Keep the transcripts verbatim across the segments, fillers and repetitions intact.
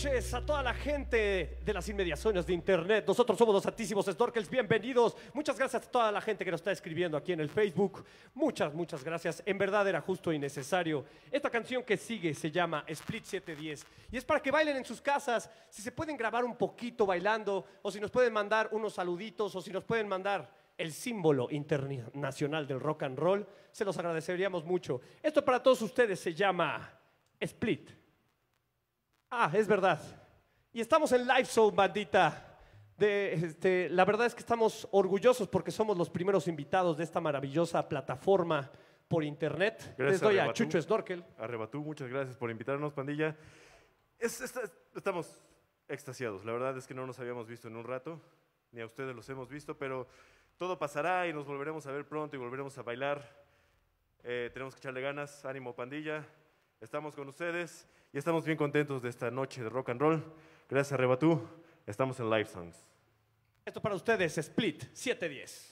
noches a toda la gente de las inmediaciones de internet. Nosotros somos los Santísimos Snorkels, bienvenidos. Muchas gracias a toda la gente que nos está escribiendo aquí en el Facebook. Muchas, muchas gracias. En verdad era justo y necesario. Esta canción que sigue se llama Split siete diez y es para que bailen en sus casas. Si se pueden grabar un poquito bailando, o si nos pueden mandar unos saluditos, o si nos pueden mandar el símbolo internacional del rock and roll, se los agradeceríamos mucho. Esto para todos ustedes se llama Split. Ah, es verdad. Y estamos en Live Show, bandita. De, este, la verdad es que estamos orgullosos porque somos los primeros invitados de esta maravillosa plataforma por internet. Gracias. Les doy a Arrebatú. Chucho Snorkel. Arrebatú, muchas gracias por invitarnos, pandilla. Es- es- estamos extasiados. La verdad es que no nos habíamos visto en un rato, ni a ustedes los hemos visto, pero todo pasará y nos volveremos a ver pronto y volveremos a bailar. Eh, tenemos que echarle ganas, ánimo, pandilla. Estamos con ustedes y estamos bien contentos de esta noche de rock and roll. Gracias, Arrebatú. Estamos en Live Songs. Esto para ustedes, Split siete diez.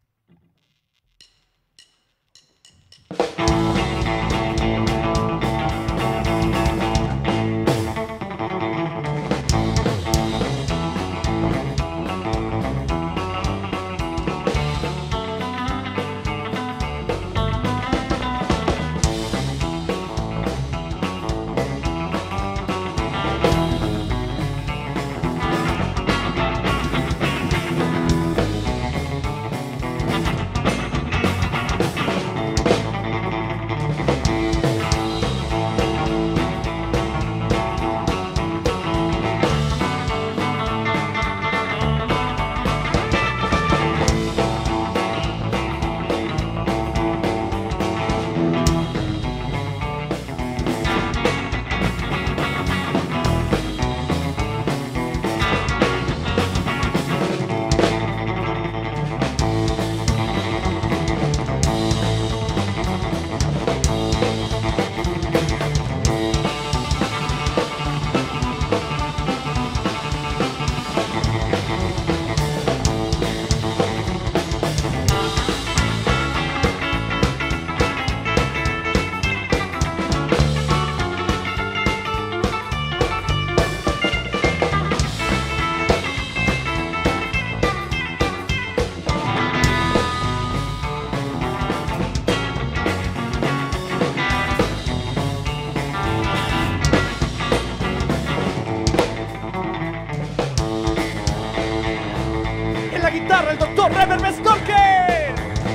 En la guitarra, el doctor Rever Snorkel.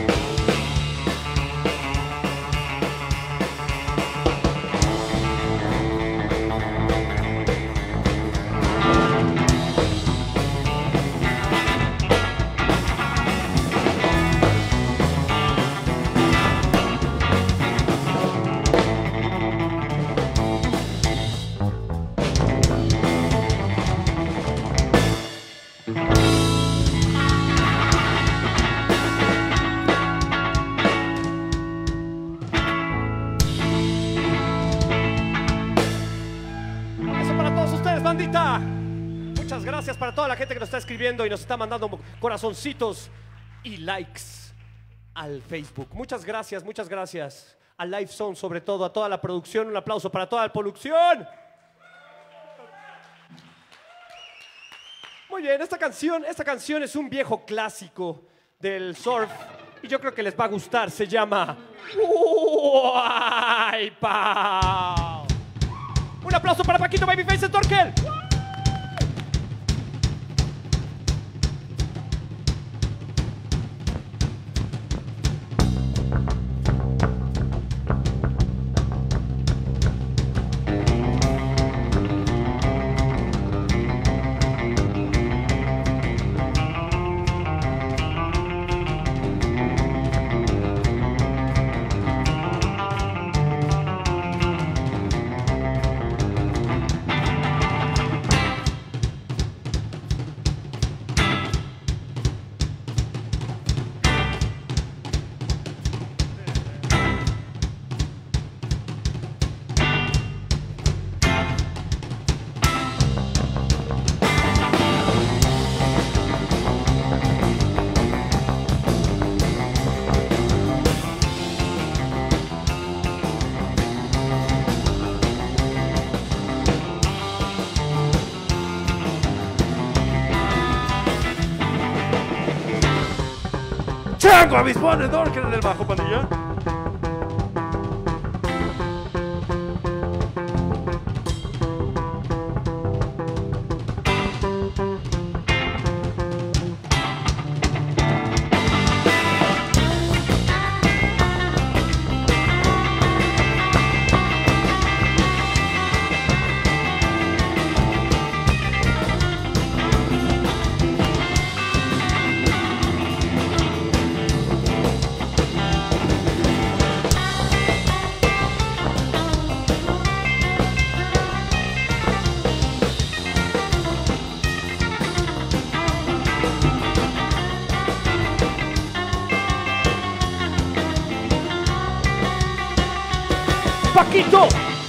Eso para todos ustedes, bandita. Muchas gracias para toda la gente que nos está escribiendo y nos está mandando corazoncitos y likes al Facebook. Muchas gracias, muchas gracias. A Live Zone, sobre todo, a toda la producción. Un aplauso para toda la producción. Muy bien, esta canción, esta canción es un viejo clásico del surf y yo creo que les va a gustar. Se llama Wipeout. Un aplauso para Paquito Babyface Snorkel. Franco Avispón Snorkel en el bajo, pandilla. Paquito.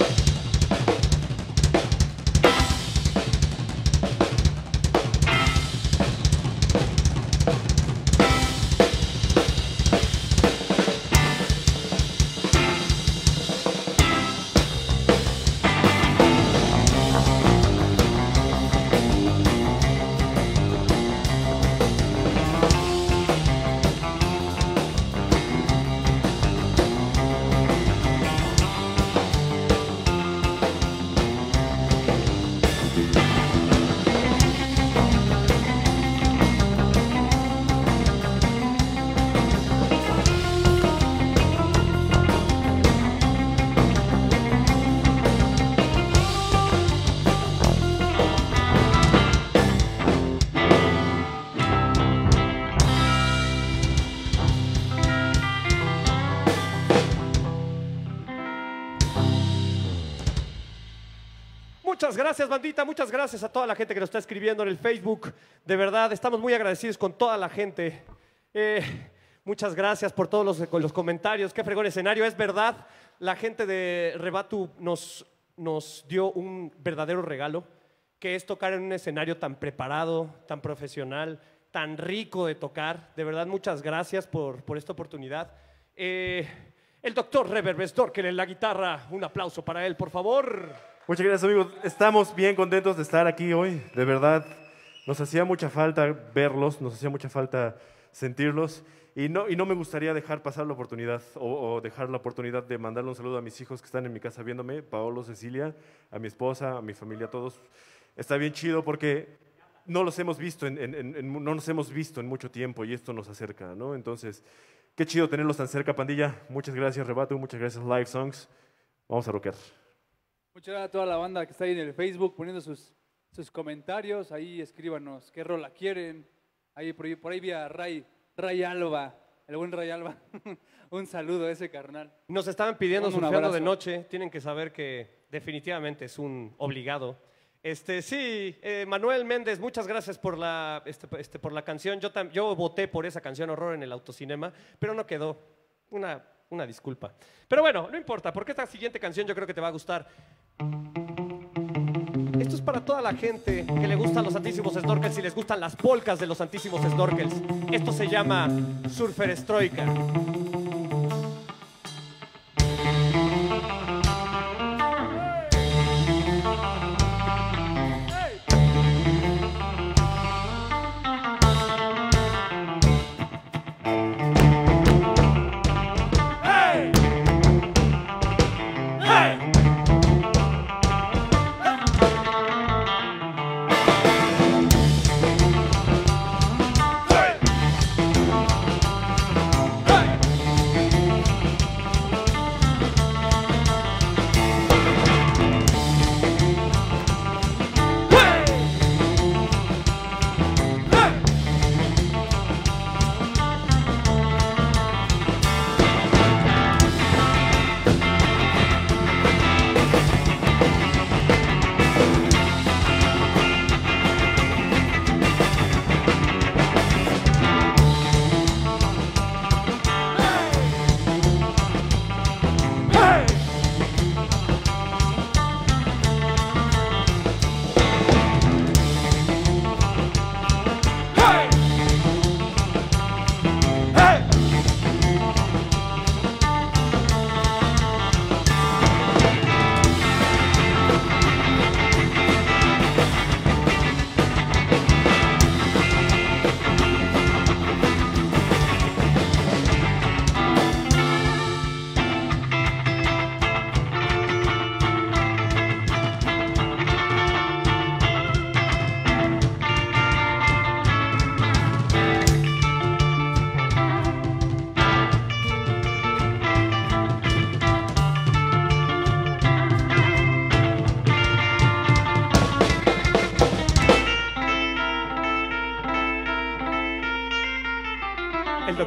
Muchas gracias, bandita. Muchas gracias a toda la gente que nos está escribiendo en el Facebook. De verdad, estamos muy agradecidos con toda la gente. Eh, muchas gracias por todos los, los comentarios. Qué fregón escenario. Es verdad, la gente de Rebatu nos, nos dio un verdadero regalo, que es tocar en un escenario tan preparado, tan profesional, tan rico de tocar. De verdad, muchas gracias por, por esta oportunidad. Eh, el doctor Reverb Snorkel en la guitarra. Un aplauso para él, por favor. Muchas gracias, amigos. Estamos bien contentos de estar aquí hoy. De verdad, nos hacía mucha falta verlos, nos hacía mucha falta sentirlos. Y no, y no me gustaría dejar pasar la oportunidad o, o dejar la oportunidad de mandarle un saludo a mis hijos que están en mi casa viéndome, Paolo, Cecilia, a mi esposa, a mi familia, a todos. Está bien chido porque no los hemos visto en, en, en, en, no nos hemos visto en mucho tiempo y esto nos acerca, ¿no? Entonces, qué chido tenerlos tan cerca, pandilla. Muchas gracias, Rebatu. Muchas gracias, Live Songs. Vamos a rockear. Muchas gracias a toda la banda que está ahí en el Facebook poniendo sus, sus comentarios. Ahí escríbanos qué rola quieren. Ahí por ahí, por ahí vi a Ray, Ray Alba, el buen Ray Alba. Un saludo a ese carnal. Nos estaban pidiendo Un Surfeando abrazo. de Noche. Tienen que saber que definitivamente es un obligado. Este, sí, eh, Manuel Méndez, muchas gracias por la, este, este, por la canción. Yo, tam- yo voté por esa canción Horror en el autocinema, pero no quedó. Una, una disculpa. Pero bueno, no importa, porque esta siguiente canción yo creo que te va a gustar. Esto es para toda la gente que le gustan los Santísimos Snorkels y les gustan las polcas de los Santísimos Snorkels. Esto se llama Surfer Stroika. Hey!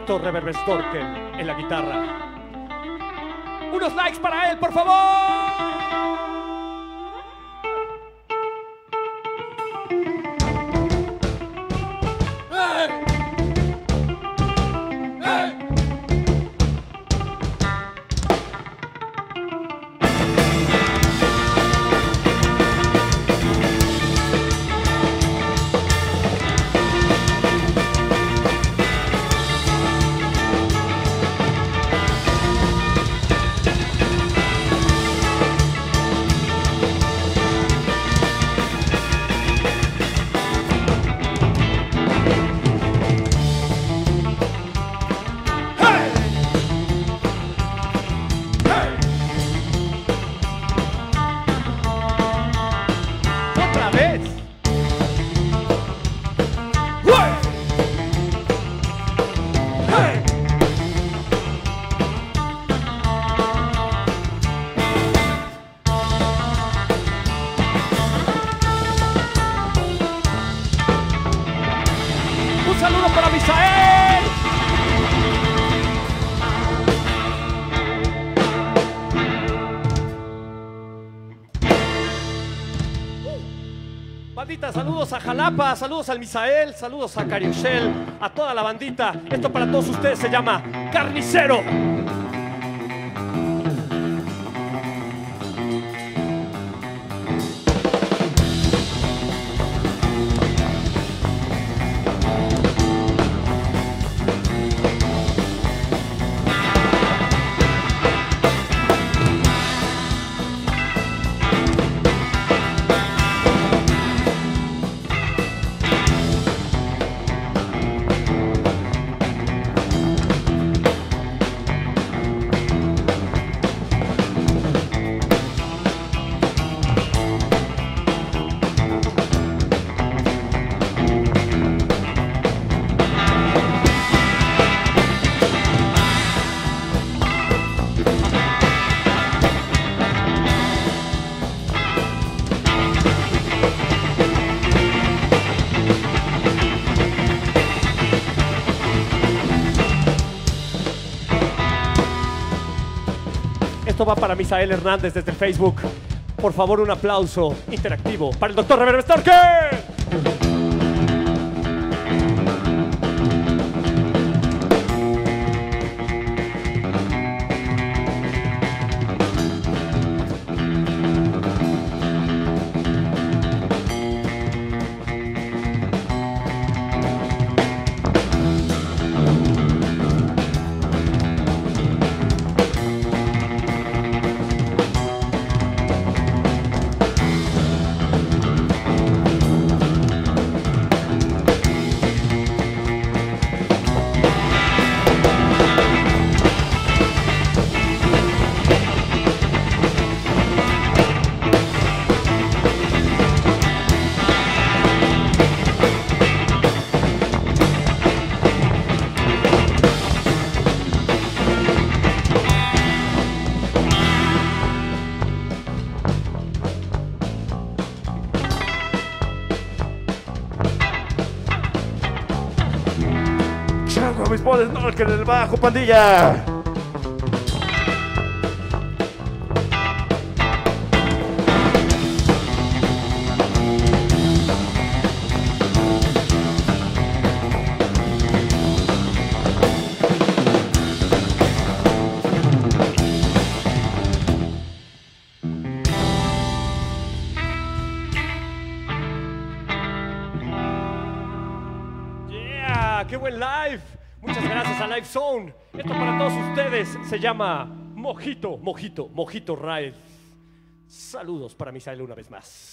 doctor Reverb Storkel en la guitarra. Unos likes para él, por favor. Saludos a Jalapa, saludos al Misael, saludos a Cariushel, a toda la bandita. Esto para todos ustedes se llama Carnicero. Esto va para Misael Hernández desde el Facebook. Por favor, un aplauso interactivo para el doctor Reverb Storkel. Mis podes, no, que en el bajo, pandilla. Yeah, qué buen live. Muchas gracias a Live Zone. Esto para todos ustedes se llama Mojito, Mojito, Mojito Ride. Saludos para Misael una vez más.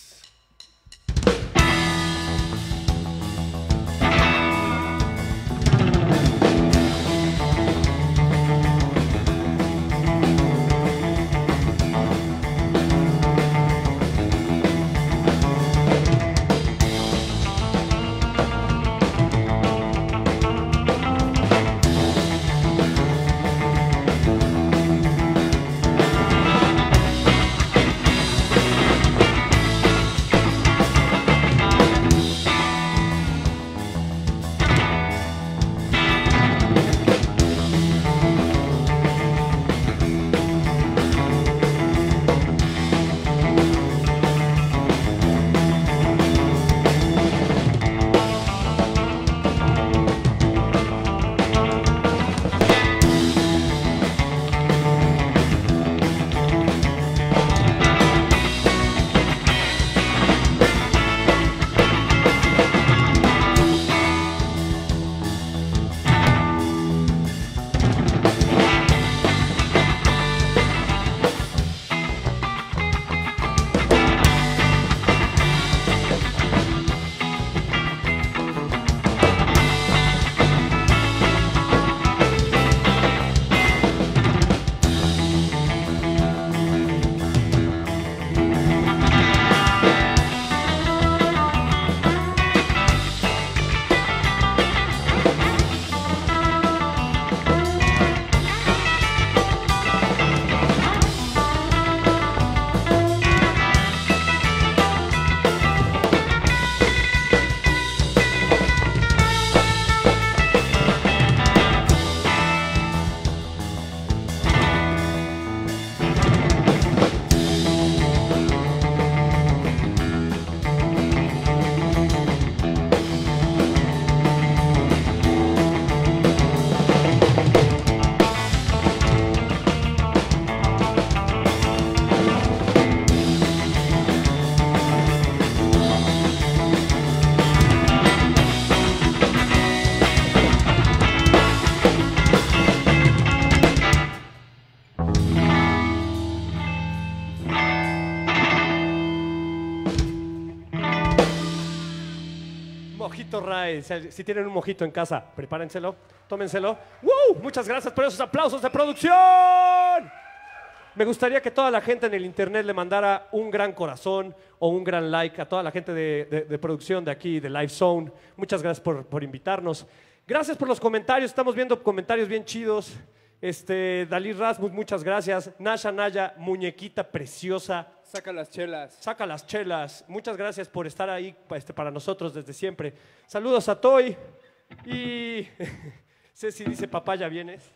mojito Ray. Si, si tienen un mojito en casa, prepárenselo, tómenselo. ¡Woo! Muchas gracias por esos aplausos de producción. Me gustaría que toda la gente en el internet le mandara un gran corazón o un gran like a toda la gente de, de- de producción de aquí, de Live Zone. Muchas gracias por, por invitarnos. Gracias por los comentarios, estamos viendo comentarios bien chidos. Este, Dalí Rasmus, muchas gracias. Nasha Naya, muñequita preciosa. Saca las chelas. Saca las chelas. Muchas gracias por estar ahí este, para nosotros desde siempre. Saludos a Toy. Y Ceci dice, papá, ¿ya vienes?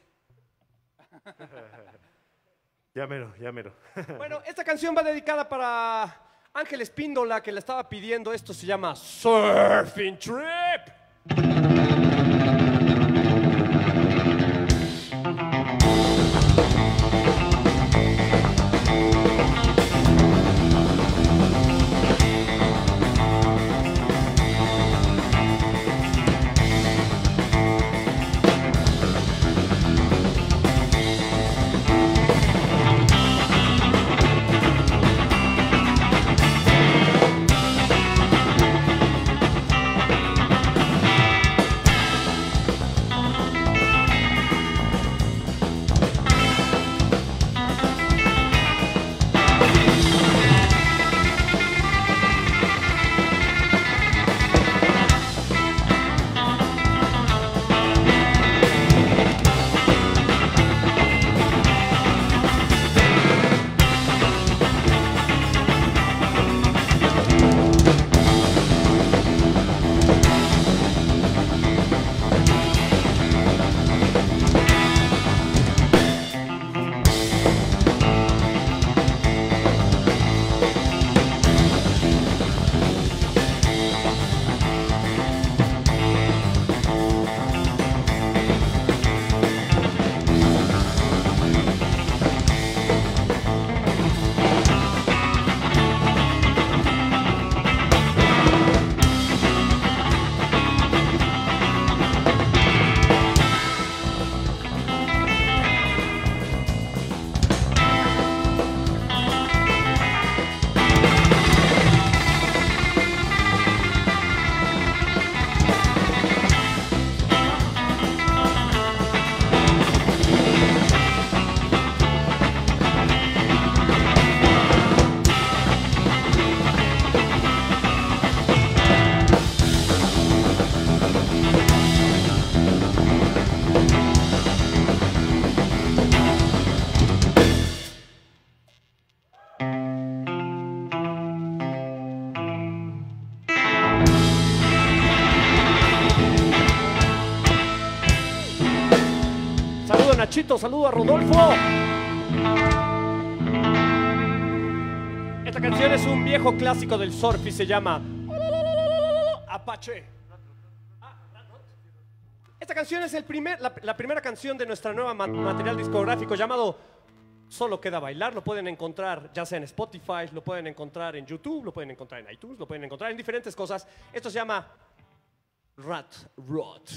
Ya mero, ya mero. Bueno, esta canción va dedicada para Ángel Espíndola, que la estaba pidiendo. Esto se llama Surfing Trip. Saludo a Nachito, saludo a Rodolfo. Esta canción es un viejo clásico del surf y se llama Apache. Esta canción es el primer, la, la primera canción de nuestra nueva ma- material discográfico llamado Solo Queda Bailar. Lo pueden encontrar ya sea en Spotify, lo pueden encontrar en YouTube, lo pueden encontrar en iTunes, lo pueden encontrar en diferentes cosas. Esto se llama Rat Rot.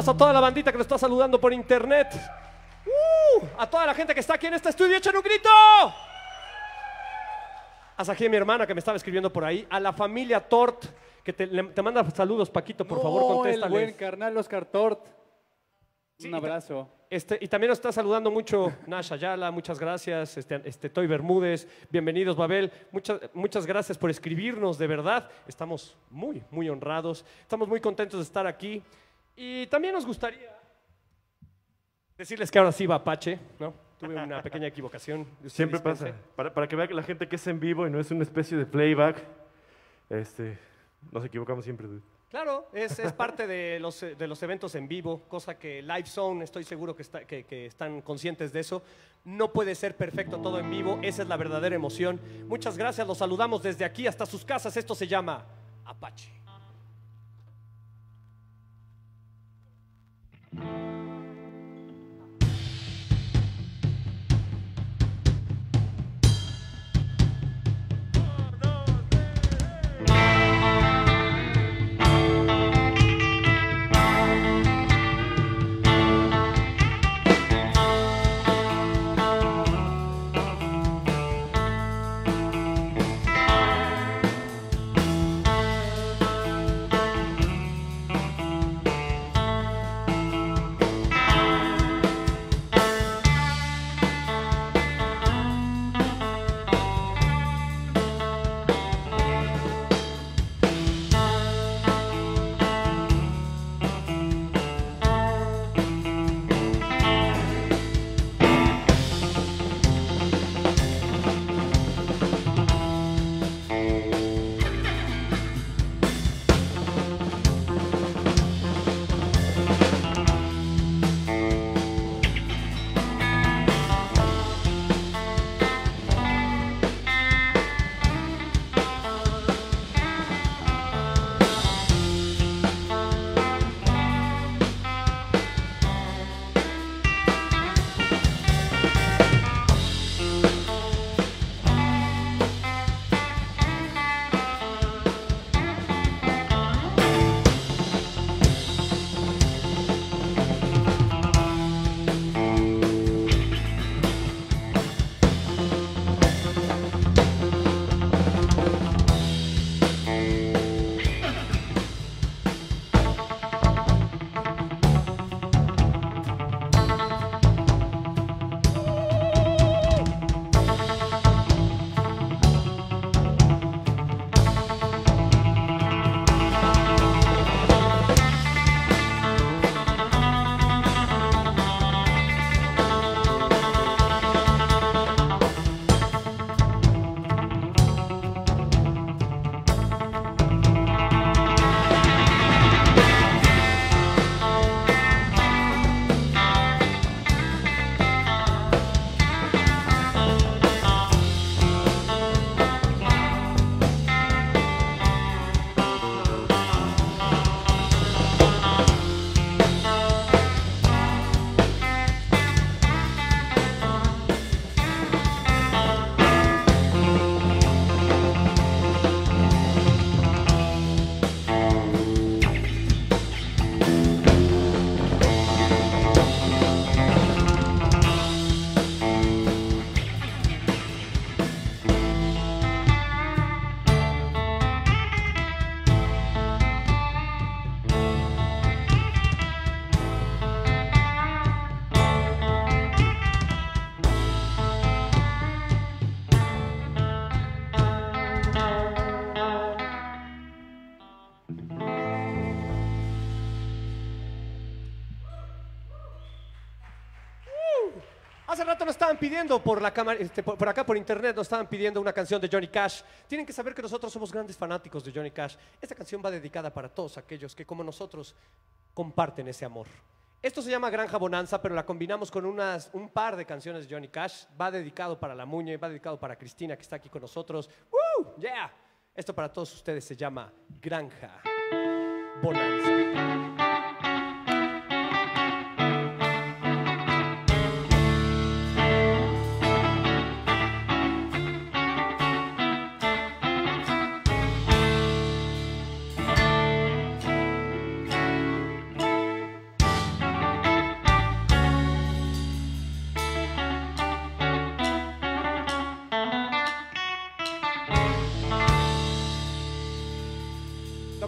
Saludos a toda la bandita que nos está saludando por internet. Uh, a toda la gente que está aquí en este estudio, echen un grito. Hasta aquí a mi hermana que me estaba escribiendo por ahí. A la familia Tort, que te, le- te manda saludos, Paquito, por No, favor, el contéstales. buen carnal Oscar Tort. Sí, Un y ta- abrazo. Este, y también nos está saludando mucho Nash Ayala, muchas gracias. Este, este, Toy Bermúdez, bienvenidos, Babel. Muchas, muchas gracias por escribirnos, de verdad. Estamos muy, muy honrados. Estamos muy contentos de estar aquí. Y también nos gustaría decirles que ahora sí va Apache, ¿no? Tuve una pequeña equivocación. Usted Siempre dispense. pasa. Para, para que vea que la gente que es en vivo y no es una especie de playback, este, nos equivocamos siempre. dude. Claro, es, es parte de los, eh, de los eventos en vivo, cosa que Live Zone, estoy seguro que, está, que, que están conscientes de eso. No puede ser perfecto todo en vivo, esa es la verdadera emoción. Muchas gracias, los saludamos desde aquí hasta sus casas. Esto se llama Apache. Hace rato nos estaban pidiendo por la cámara, este, por, por acá por internet nos estaban pidiendo una canción de Johnny Cash. Tienen que saber que nosotros somos grandes fanáticos de Johnny Cash. Esta canción va dedicada para todos aquellos que, como nosotros, comparten ese amor. Esto se llama Granja Bonanza, pero la combinamos con unas, un par de canciones de Johnny Cash. Va dedicado para la Muñe, va dedicado para Cristina, que está aquí con nosotros. ¡Woo! ¡Yeah! Esto para todos ustedes se llama Granja Bonanza.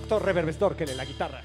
doctor Reverb Snorkel en la guitarra.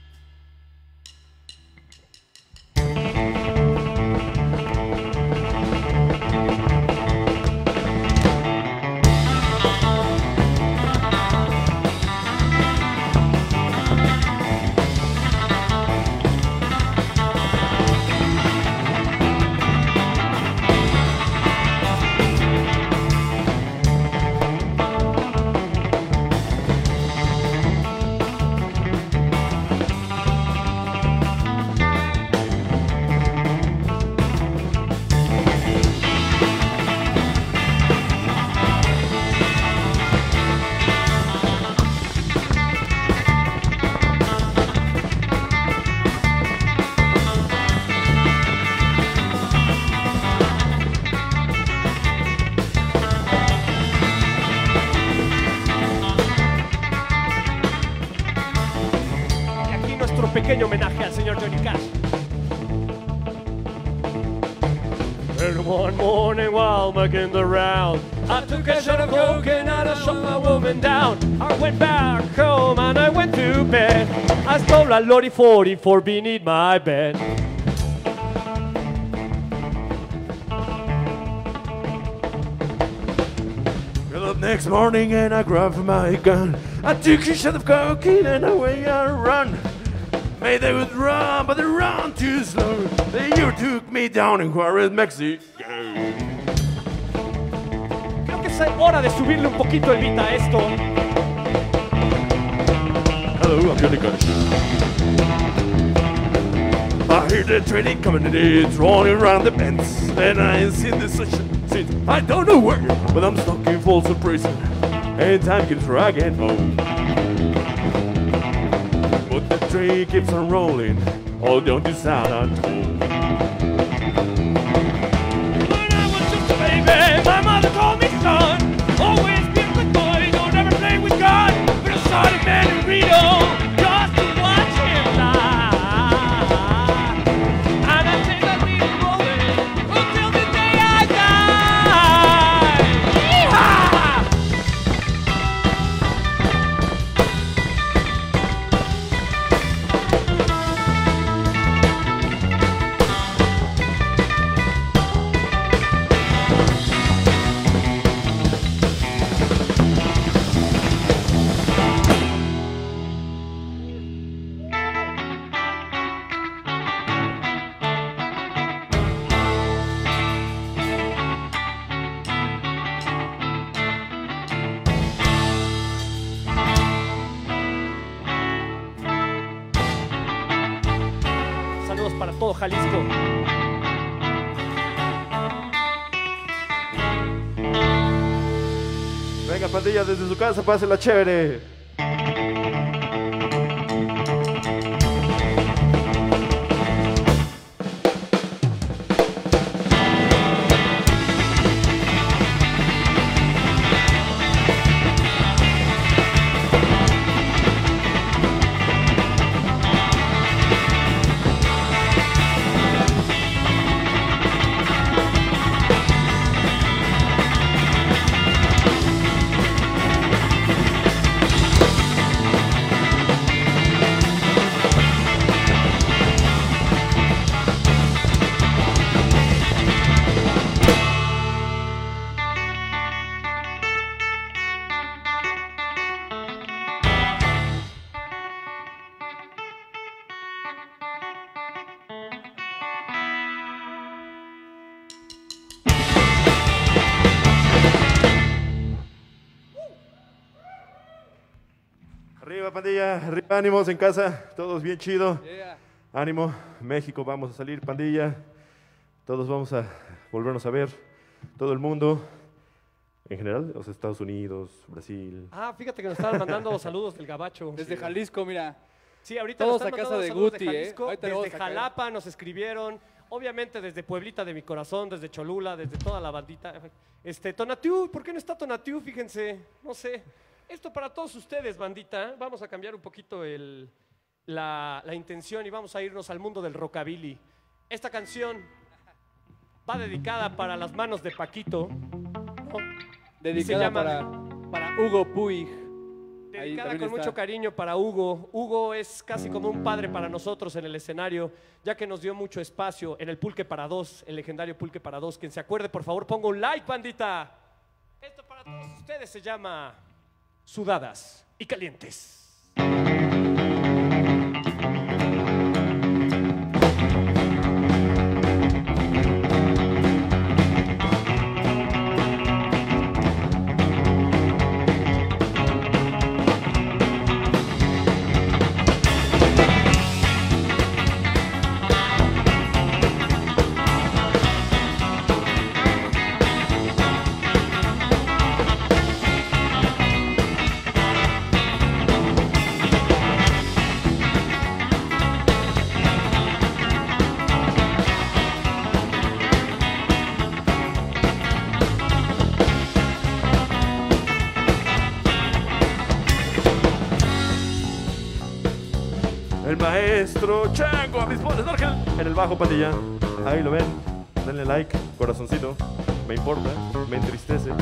Pequeño homenaje al señor Johnny Cash. And one morning while making the round, I took a shot of coke and I shot my woman down. I went back home and I went to bed. I stole a Lorry forty-four beneath my bed. Got up next morning and I grabbed my gun. I took a shot of cocaine and away I run. Hey, they would run, but they run too slow. They you took me down in Juarez, Mexico. Creo que es hora de subirle un poquito el beat a esto. Hello, I'm Johnny Cash. I hear the train coming and it's rolling around the bends. And I ain't seen this such since I don't know where, but I'm stuck in Folsom Prison. And time keeps dragging home. But the train keeps on rolling, all down to San Antonio. When I was just a baby, my mother told me, son, always be a good boy, don't ever play with God. But I saw the man in Rio, just to watch him die. And I think I'll be rolling until the day I die. Yeehaw! Saludos para todo Jalisco. Venga, pandilla, desde su casa, pásela chévere. Arriba, pandilla, arriba, ánimos en casa, todos bien chido. Yeah. Ánimo, México, vamos a salir, pandilla. Todos vamos a volvernos a ver, todo el mundo, en general, los Estados Unidos, Brasil. Ah, fíjate que nos estaban mandando saludos del Gabacho. Desde Jalisco, mira. Sí, ahorita Todos nos están a casa mandando de saludos Guti, de ¿eh? Jalisco, Ahorita le vamos desde a caer. Jalapa nos escribieron, obviamente desde Pueblita de mi corazón, desde Cholula, desde toda la bandita. Este, Tonatiuh, ¿por qué no está Tonatiuh? Fíjense, no sé. Esto para todos ustedes, bandita. Vamos a cambiar un poquito el, la, la intención y vamos a irnos al mundo del rockabilly. Esta canción va dedicada para las manos de Paquito. ¿no? Dedicada llama- para, para Hugo Puig. Dedicada Dedicada también con está. mucho cariño para Hugo. Hugo es casi como un padre para nosotros en el escenario, ya que nos dio mucho espacio en el Pulque para Dos, el legendario Pulque para Dos. Quien se acuerde, por favor, ponga un like, bandita. Esto para todos ustedes se llama Sudadas y Calientes. El maestro Chango, a mis bolas, Snorkel. En el bajo, pandilla. Ahí lo ven. Denle like, corazoncito. Me importa, me entristece.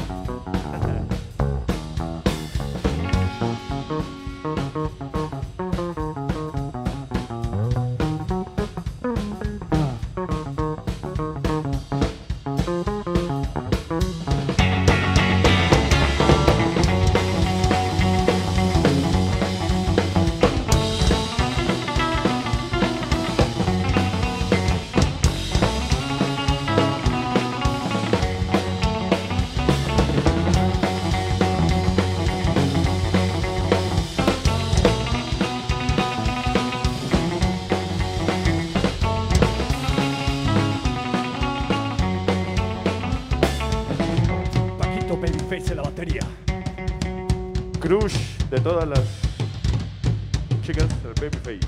Paquito Babyface en la batería. Crush de todas las chicas del Babyface.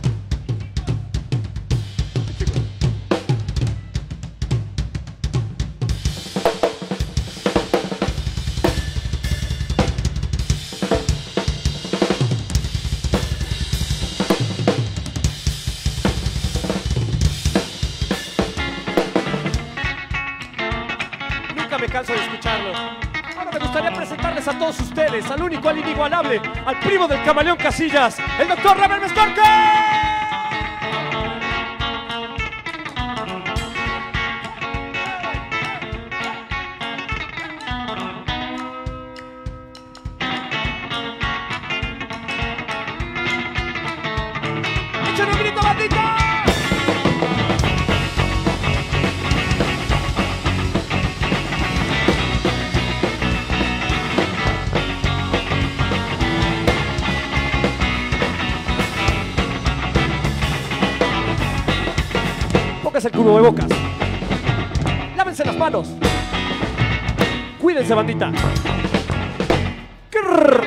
Chicos. Nunca me canso de escucharlo. Ahora me gustaría presentarles a todos ustedes, al único, al inigualable, al primo del camaleón Casillas, el doctor Robert Snorkel. ¡Echen un grito, bandita! Póngase el cubo de bocas. Lávense las manos. Cuídense, bandita. Crrr.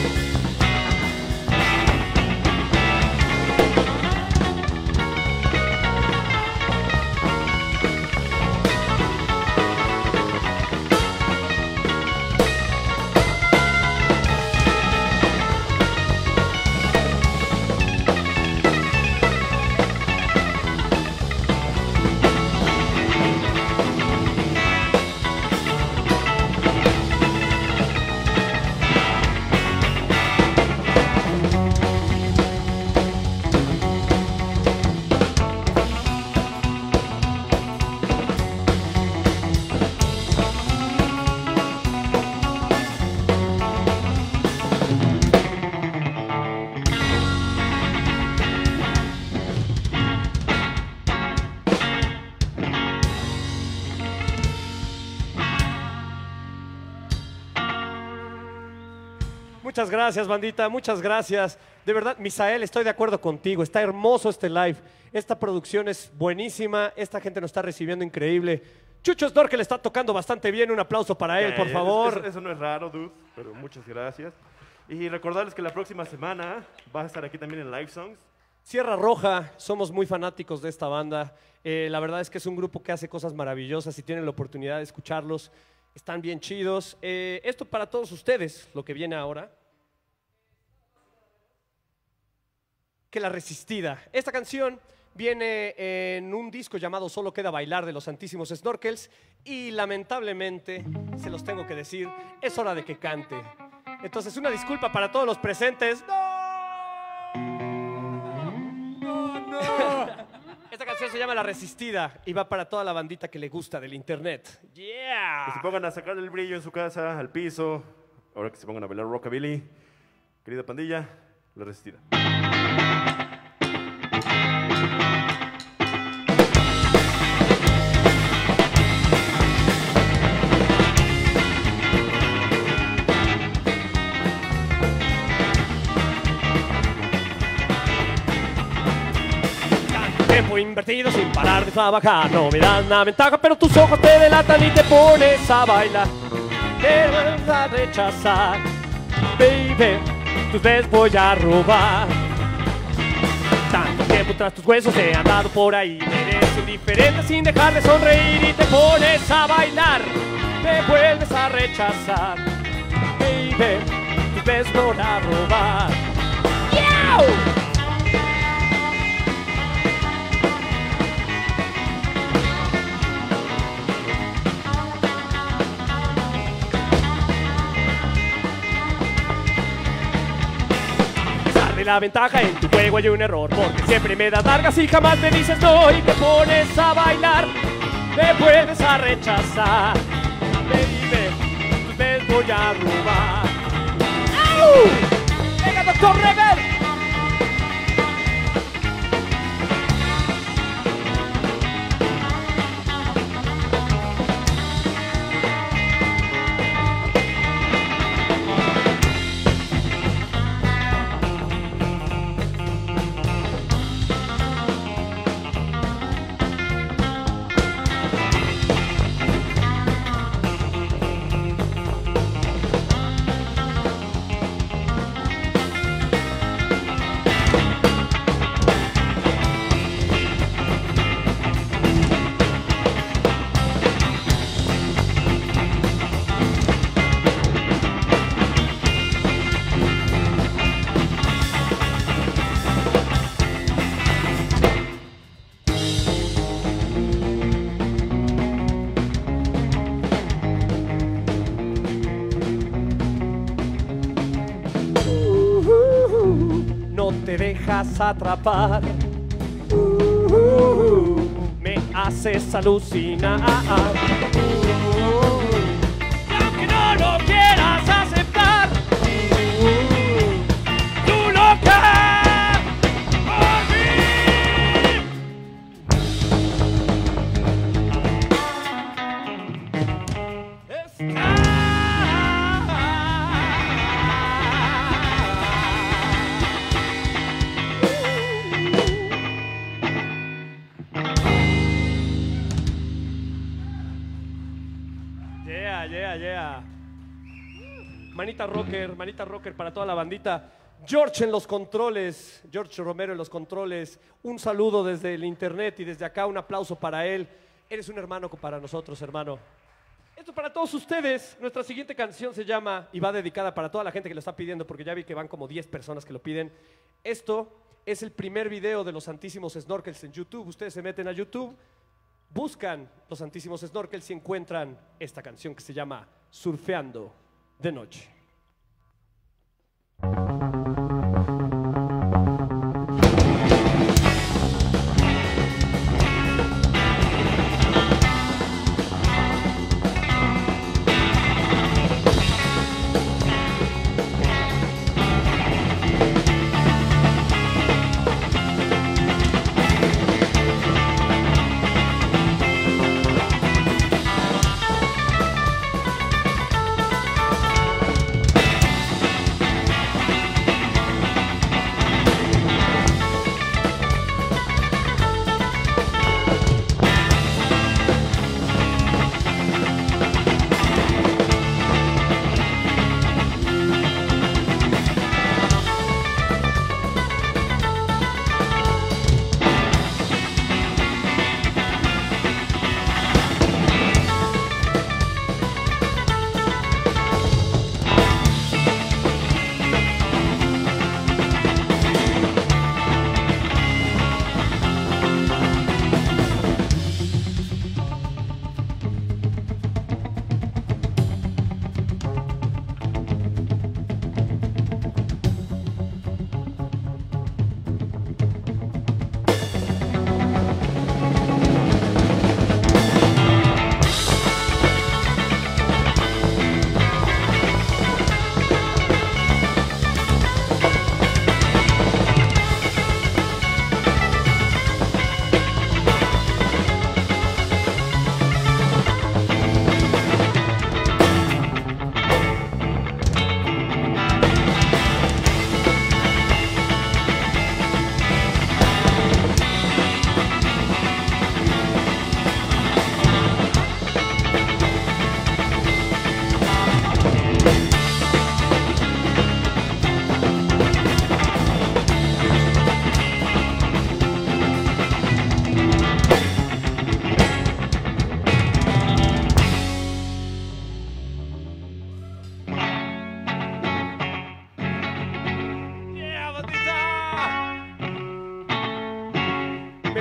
Muchas gracias, bandita, muchas gracias. De verdad, Misael, estoy de acuerdo contigo. Está hermoso este live. Esta producción es buenísima. Esta gente nos está recibiendo increíble. Chucho Snorkel está tocando bastante bien. Un aplauso para él, por Eh, favor. Eso, eso no es raro, dude, pero muchas gracias. Y recordarles que la próxima semana vas a estar aquí también en Live Songs. Sierra Roja, somos muy fanáticos de esta banda. Eh, la verdad es que es un grupo que hace cosas maravillosas. Si tienen la oportunidad de escucharlos, están bien chidos. Eh, esto para todos ustedes, lo que viene ahora. Que La Resistida. Esta canción viene en un disco llamado Solo Queda Bailar de los Santísimos Snorkels y lamentablemente, se los tengo que decir, es hora de que cante. Entonces, una disculpa para todos los presentes. ¡No, no! Esta canción se llama La Resistida y va para toda la bandita que le gusta del internet. Que ¡Yeah! se pongan a sacar el brillo en su casa, al piso. Ahora que se pongan a bailar rockabilly. Querida pandilla, La Resistida. Tiempo invertido sin parar de trabajar. No me dan la ventaja, pero tus ojos te delatan y te pones a bailar. Te vas a rechazar, baby, tus besos voy a robar. Tanto tiempo tras tus huesos he andado por ahí. Eres indiferente sin dejar de sonreír y te pones a bailar. Me vuelves a rechazar, baby, tus besos voy a robar. ¡Yow! De la ventaja en tu juego hay un error, porque siempre me das largas y jamás me dices no y te pones a bailar, me vuelves a rechazar, baby, tus besos voy a robar. ¡Au! ¡Venga, doctor Rebel! No te dejas atrapar, uh, uh, uh, me haces alucinar. Uh, y aunque no lo quieras aceptar, uh, tú loca por mí. Está Yeah, yeah, yeah. Manita rocker, manita rocker para toda la bandita. George en los controles, George Romero en los controles. Un saludo desde el internet y desde acá un aplauso para él. Eres un hermano para nosotros, hermano. Esto para todos ustedes. Nuestra siguiente canción se llama y va dedicada para toda la gente que lo está pidiendo, porque ya vi que van como diez personas que lo piden. Esto es el primer video de los Santísimos Snorkels en YouTube. Ustedes se meten a YouTube, buscan los Santísimos Snorkels y encuentran esta canción que se llama Surfeando de Noche.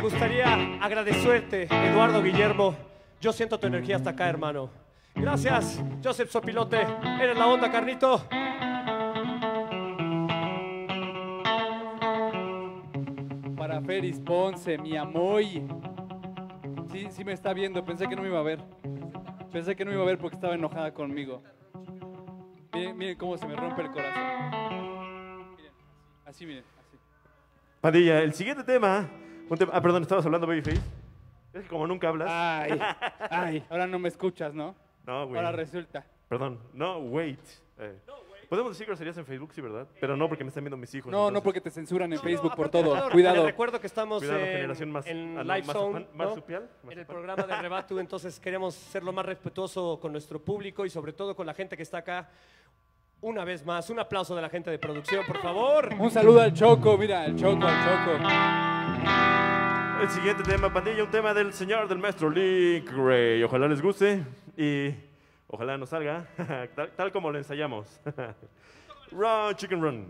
gustaría agradecerte, Eduardo Guillermo. Yo siento tu energía hasta acá, hermano. Gracias, Joseph Sopilote. Eres la onda, carnito. Para Feris Ponce, mi amoy. Sí, sí me está viendo. Pensé que no me iba a ver. Pensé que no me iba a ver porque estaba enojada conmigo. Miren, miren cómo se me rompe el corazón. Miren, así, miren, así. Pandilla, el siguiente tema, un tema- Ah, perdón, estabas hablando, Babyface. Es que como nunca hablas. Ay, ay, ahora no me escuchas, ¿no? No, güey. Ahora resulta. Perdón. No, wait. Eh, Podemos decir groserías en Facebook, sí, ¿verdad? Pero no porque me están viendo mis hijos. No, no entonces- porque te censuran en Facebook por Aparte, todo. Les Cuidado. recuerdo que estamos Cuidado, en, generación más- en ah, no, Live Zone, marsupan- ¿no? marsupial, en el marsupan. programa de Rebatu, entonces queremos ser lo más respetuoso con nuestro público y sobre todo con la gente que está acá. Una vez más, un aplauso de la gente de producción, por favor. Un saludo al Choco, mira, al Choco, al Choco. El siguiente tema, pandilla, un tema del señor del maestro Link Ray. Ojalá les guste y ojalá nos salga tal, tal como lo ensayamos. Run, chicken run.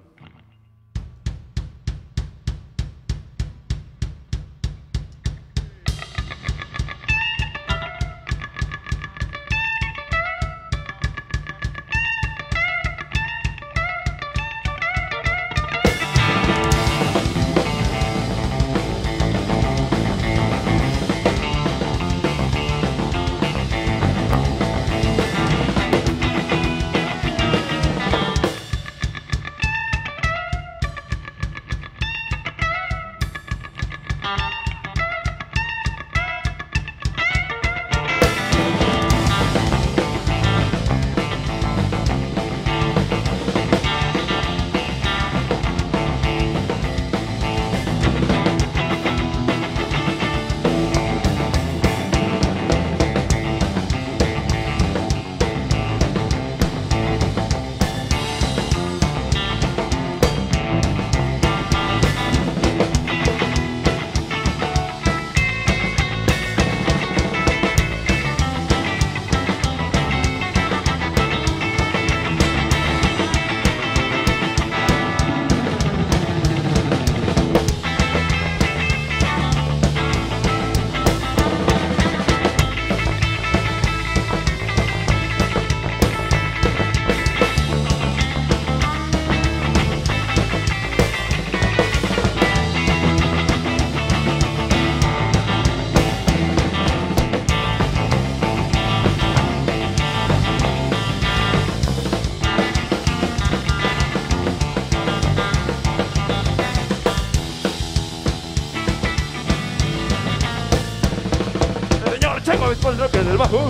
El señor Checo después del del bajo.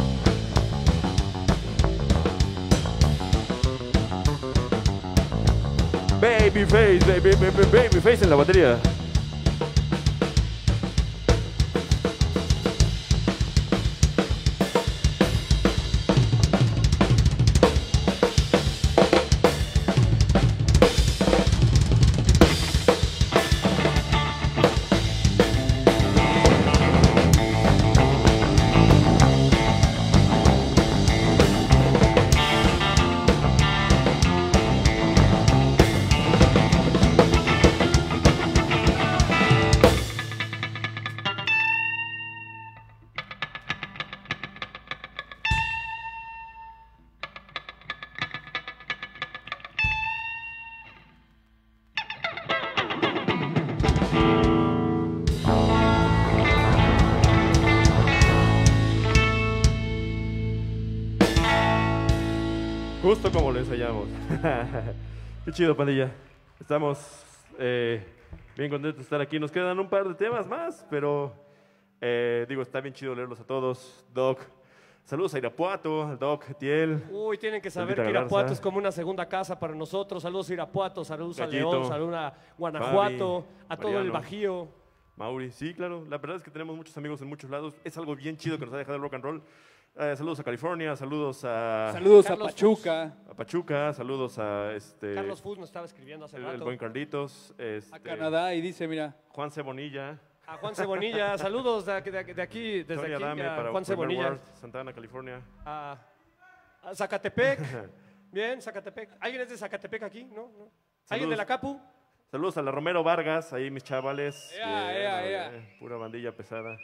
Babyface, baby, baby, babyface en la batería. Justo como lo ensayamos. Qué chido, pandilla. Estamos eh, bien contentos de estar aquí. Nos quedan un par de temas más, pero eh, digo, está bien chido leerlos a todos. Doc, saludos a Irapuato, al Doc, Tiel. Uy, tienen que saber Bendita que Irapuato Galarza. es como una segunda casa para nosotros. Saludos a Irapuato, saludos a Gallito, León, saludos a Guanajuato, Fabi, a todo el Mariano. Bajío. Mauri, sí, claro. La verdad es que tenemos muchos amigos en muchos lados. Es algo bien chido que nos ha dejado el rock and roll. Eh, saludos a California, saludos a, Saludos a Carlos Pachuca, a Pachuca, saludos a este Carlos Fus nos estaba escribiendo hace el, el rato. buen Carlitos, este, a Canadá y dice, mira, Juan Cebonilla, A Juan Cebonilla, saludos de, aquí- de aquí- de aquí, desde Tony aquí, Adame a para Juan Primer Cebonilla. Ward, Santa Ana, California. A, a Zacatepec. Bien, Zacatepec. ¿Alguien es de Zacatepec aquí? ¿No? ¿No? ¿Alguien de Saludos. la Capu? Saludos a la Romero Vargas, ahí mis chavales. Ea, Bien, ea, bien, ea. Pura bandilla pesada.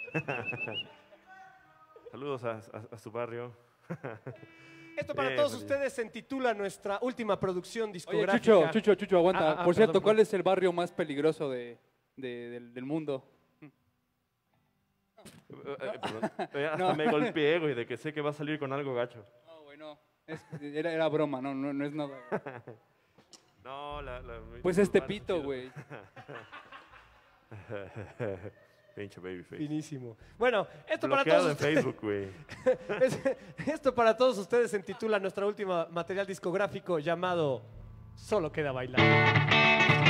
Saludos a, a- a su barrio. Esto para Bien, todos María. ustedes se titula nuestra última producción Oye, discográfica. Chucho, Chucho, Chucho, aguanta. Ah, ah, Por cierto, perdón, ¿cuál perdón. es el barrio más peligroso de, de- del, del mundo? Eh, eh, perdón. Eh, hasta No. me golpeé, güey, de que sé que va a salir con algo gacho. No, güey, no. Es- era, era broma, no, no, no es nada. No, la... la Pues mi- este mi- pito, güey. Pinche babyface. Finísimo. Bueno, esto para Bloqueado todos en ustedes. Facebook, güey. Es- Esto para todos ustedes se titula nuestra última material discográfico llamado Solo queda bailar.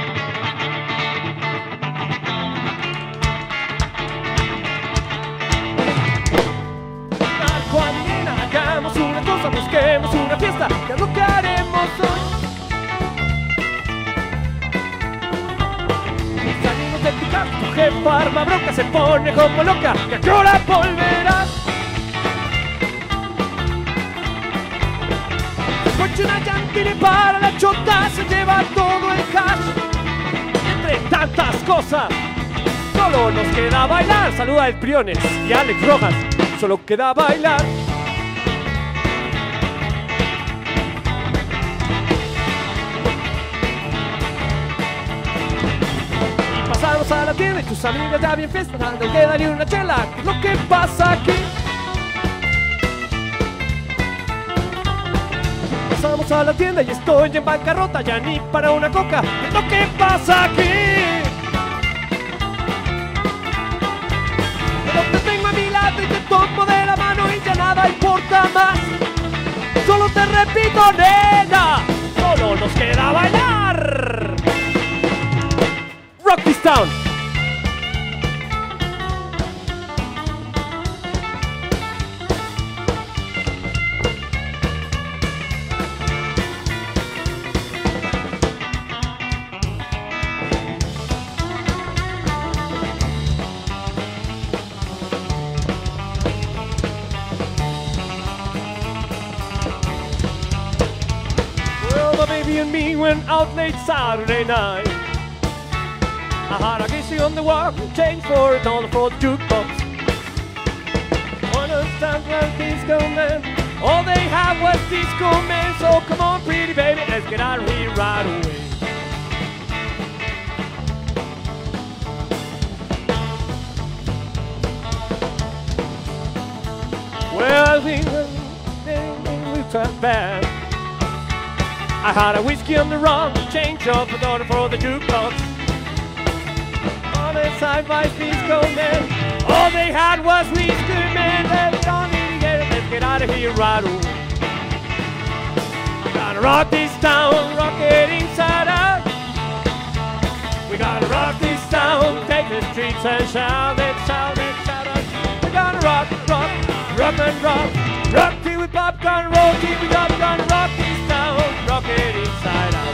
Juanina, hagamos una cosa, busquemos una fiesta, que es lo que haremos hoy. Salimos de tu casa, tu jefa arma bronca, se pone como loca, ¿y a qué hora volverás? Coche una llanta y le para la chota, se lleva todo el cash. Y entre tantas cosas, solo nos queda bailar. Saluda a El Priones y a Alex Rojas. Solo queda bailar. Y pasamos a la tienda y tus amigas ya bien fiestas. No queda ni una chela. ¿Qué es lo que pasa aquí? Pasamos a la tienda y estoy en bancarrota, ya ni para una coca. ¿Qué es lo que pasa aquí? Pero te tengo a mi lado y te tomo de la mano y ya nada importa más. Solo te repito, nena, solo nos queda bailar. Rock this town. Well, my baby and me went out late Saturday night. I had a kissy on the walk and change for a dollar for the jukebox. One of the times when disco man, all they had was disco man. So come on, pretty baby, let's get out of here right away. Well, I think we felt bad. I had a whiskey on the run, change of a dollar for the jukebox. On the side by disco man, all they had was whiskey man. Let's get on in here, let's get out of here right away. We gotta rock this town, rock it inside out. We gotta rock this town, take the streets and shout it, shout it, shout it. We gotta rock, rock, rock and rock, rock till we popcorn roll, till we popcorn rock this town, rock it inside out.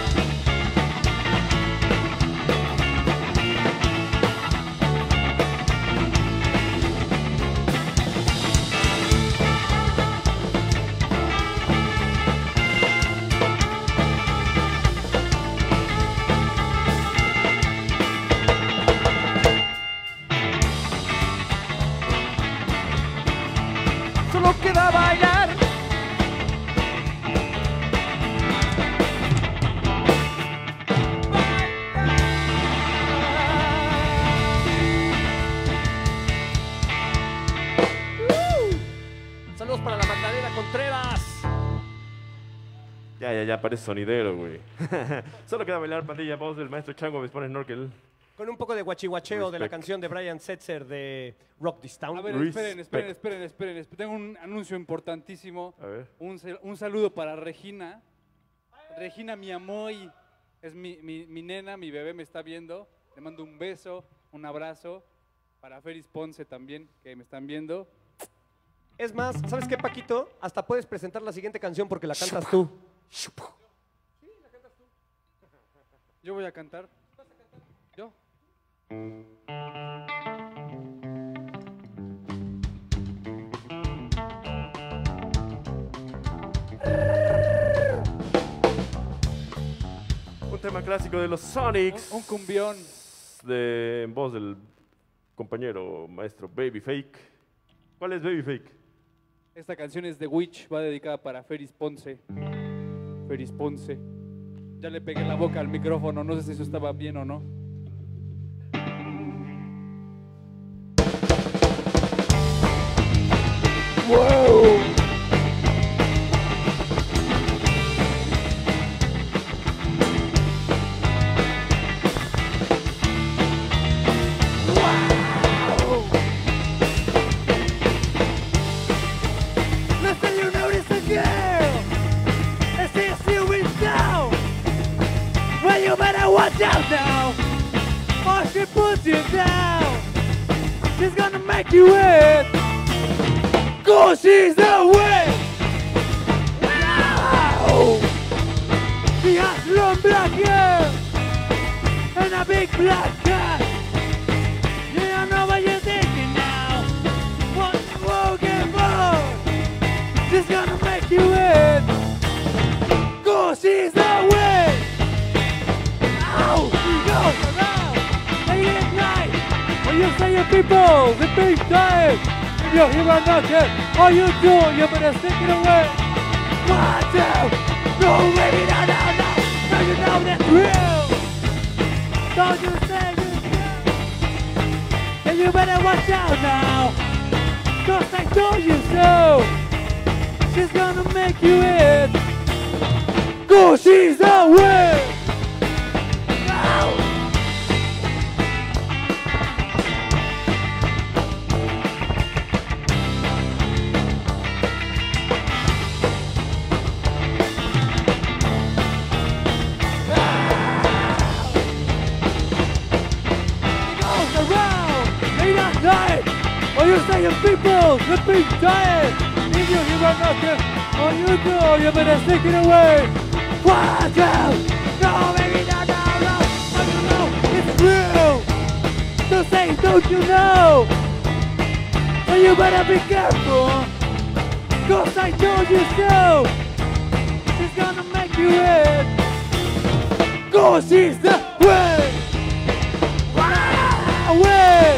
Solo queda bailar. Uh. Saludos para la Magdalena Contreras. Ya, ya, ya, parece sonidero, güey. Solo queda bailar, pandilla. Voz del maestro Chango Vespone Snorkel. Con un poco de guachihuacheo de la Respect. canción de Brian Setzer de Rock This Town. A ver, Respect. esperen, esperen, esperen, esperen, esperen. Tengo un anuncio importantísimo. A ver. Un, sal- un saludo para Regina. Regina, mi amoy. Es mi, mi, mi nena, mi bebé me está viendo. Le mando un beso, un abrazo. Para Feris Ponce también, que me están viendo. Es más, ¿sabes qué, Paquito? Hasta puedes presentar la siguiente canción porque la cantas tú. Yo voy a cantar. ¿Yo? tema clásico de los Sonics. Un, un cumbión. De, en voz del compañero maestro Baby Fake. ¿Cuál es Baby Fake? Esta canción es de Witch, va dedicada para Feris Ponce. Feris Ponce. Ya le pegué la boca al micrófono, no sé si eso estaba bien o no. ¡Wow! Watch out now, or she puts you down. She's gonna make you wait, cause she's the way. Wow. She has long black hair and a big black cat. You don't know what you're thinking now. What you walking for? She's gonna make you wait, cause she's the way. Out she goes around, late at night. When you say your people, the big time. If you hear a knocking, all you do, you better stick it away. Watch out! No, baby, no, no, no. Now you know that's real. Don't you say it's real. And you better watch out now, cause I told you so. She's gonna make you in, cause she's the way. Or you say your people, the big giant. If you hear a knocking, or you do, you better stick it away. Watch out! No, baby, no, no, no. Don't you know it's real? So say, don't you know? So you better be careful, cause I told you so. She's gonna make you in, cause she's the way. Way.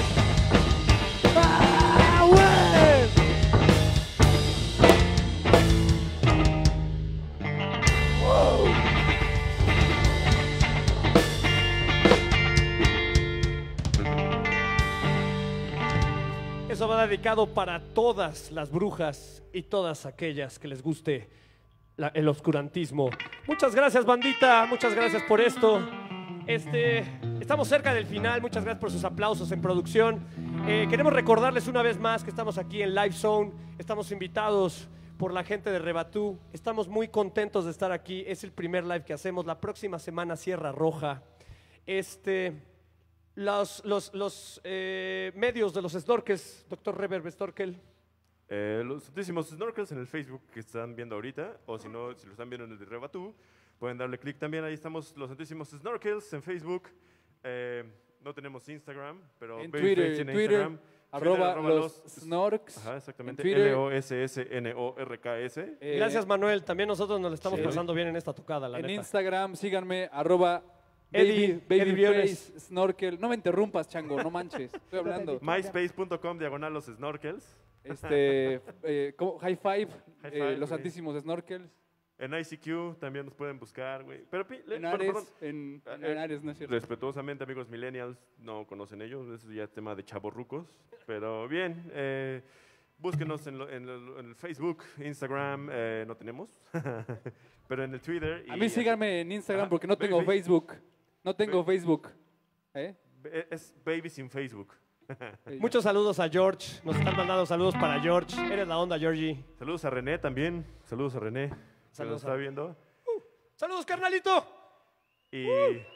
Eso va dedicado para todas las brujas y todas aquellas que les guste la- el oscurantismo. Muchas gracias, bandita. Muchas gracias por esto. Este, estamos cerca del final. Muchas gracias por sus aplausos en producción. Eh, queremos recordarles una vez más que estamos aquí en Live Zone. Estamos invitados por la gente de Rebatú. Estamos muy contentos de estar aquí. Es el primer live que hacemos. La próxima semana Sierra Roja. Este... Los, los, los eh, medios de los snorkels, doctor Reverb Snorkel. Eh, los santísimos snorkels en el Facebook que están viendo ahorita, o si no, si lo están viendo en el de Rebatú, pueden darle clic también. Ahí estamos los santísimos snorkels en Facebook. Eh, no tenemos Instagram, pero En Babyface Twitter, tiene Twitter, Instagram. arroba arroba los snorks. Ajá, exactamente. En Twitter. L O S S N O R K S. Eh, Gracias, Manuel. También nosotros nos lo estamos Sí. pasando bien en esta tocada, la En neta. Instagram, síganme, arroba Eddie, baby, Eddie babyface, snorkel. No me interrumpas, chango, no manches. Estoy hablando. myspace punto com diagonal los snorkels. Este, eh, ¿cómo? High Five, High eh, five, los güey. santísimos snorkels. En I C Q también nos pueden buscar, güey. Pero, pi- le- En bueno, Ares, perdón. en, en Eh, Ares, no es cierto. Respetuosamente, amigos millennials, no conocen ellos, eso ya es tema de chavorrucos. Pero bien, eh, búsquenos en, lo- en lo- en el Facebook, Instagram, eh, no tenemos, pero en el Twitter. A y- mí síganme en Instagram Ajá, porque no tengo Babyface. Facebook. No tengo Facebook. ¿Eh? Eh, Es Baby sin Facebook. Eh, Muchos saludos a George. Nos están mandando saludos para George. Eres la onda, Georgie. Saludos a René también, saludos a René, que Saludos nos está a- viendo. Saludos, carnalito. Y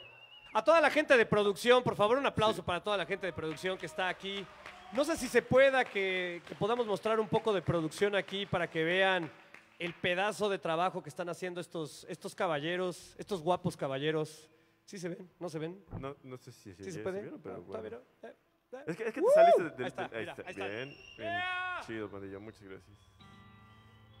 A toda la gente de producción, por favor, un aplauso para toda la gente de producción que está aquí. No sé si se pueda que, que podamos mostrar un poco de producción aquí para que vean el pedazo de trabajo que están haciendo estos, estos caballeros, estos guapos caballeros. ¿Sí se ven? ¿No se ven? no, no sé si, si ¿Sí se ya puede? vieron, pero Ah, bueno. ¿está bien? Eh, eh. Es que, es que te saliste de, de- Ahí está, de- ahí mira, está. ahí está. Bien, bien. Yeah. Chido, pandilla, muchas gracias.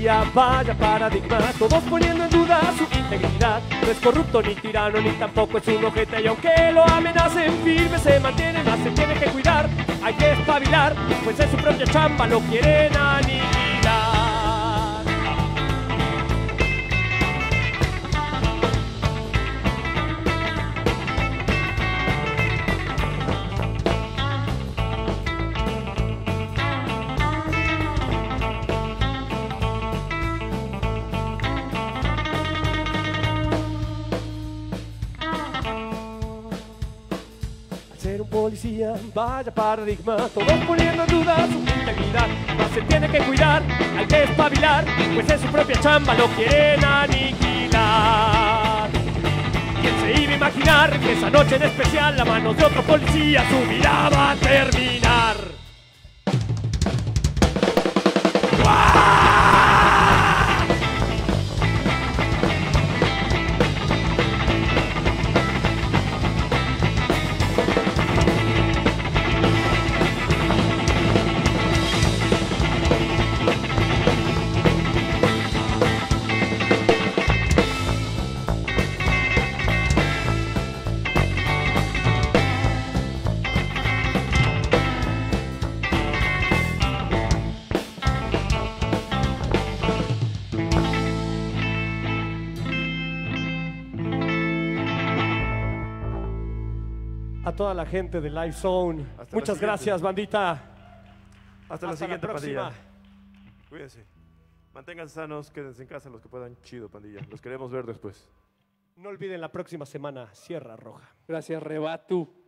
policía, vaya paradigma, todos poniendo en duda su integridad. No es corrupto ni tirano, ni tampoco es un ojete, y aunque lo amenacen firme se mantiene, más se tiene que cuidar. Hay que espabilar, pues en su propia chamba lo quieren aniquilar. Ser un policía, vaya paradigma, todos poniendo en duda su integridad. Más se tiene que cuidar, hay que espabilar, pues en su propia chamba lo quieren aniquilar. ¿Quién se iba a imaginar que esa noche en especial la mano de otro policía su vida va a terminar? ¡Guau! A toda la gente de Live Zone, Hasta muchas la gracias, bandita. Hasta la Hasta siguiente, la próxima. pandilla. Cuídense. Manténganse sanos, quédense en casa los que puedan. Chido, pandilla. Los queremos ver después. No olviden la próxima semana, Sierra Roja. Gracias, Rebatu.